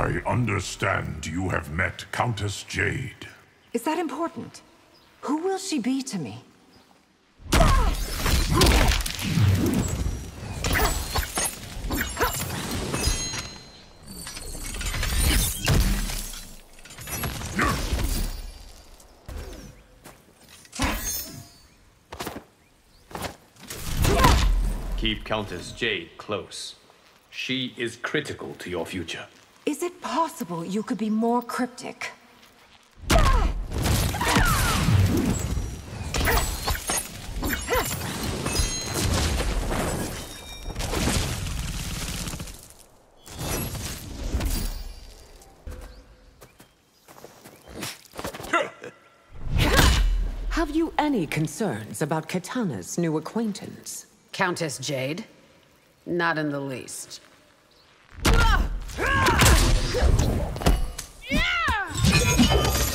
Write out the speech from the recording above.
I understand you have met Countess Jade. Is that important? Who will she be to me? Keep Countess Jade close. She is critical to your future. Is it possible you could be more cryptic? Have you any concerns about Katana's new acquaintance? Countess Jade? Not in the least. Yeah!